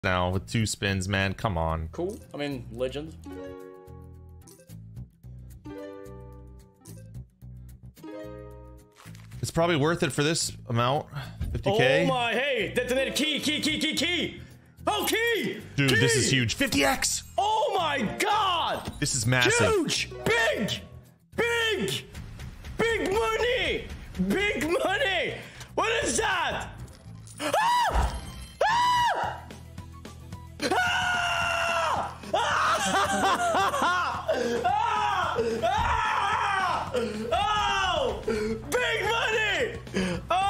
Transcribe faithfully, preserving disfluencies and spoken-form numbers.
now with two spins, man. Come on. Cool. I mean, legend. It's probably worth it for this amount. fifty K. Oh my, hey, detonated key, key, key, key, key. Oh, key. Dude, key. this is huge. fifty X. Oh my God. This is massive. Huge. Big. Big. Big money. Big money. What is that? Ah! Ah! Ah! Ah! Ah! Ah! Oh! Big money! Oh!